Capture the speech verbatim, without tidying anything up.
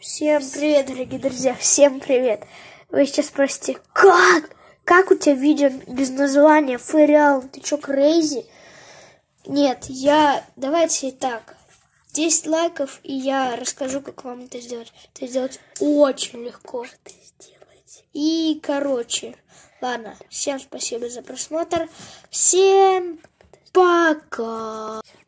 Всем привет, дорогие друзья, всем привет. Вы сейчас спросите, как? Как у тебя видео без названия Фэриал? Ты чё, крейзи? Нет, я... Давайте так. десять лайков, и я расскажу, как вам это сделать. Это сделать очень легко. И, короче, ладно, всем спасибо за просмотр. Всем пока.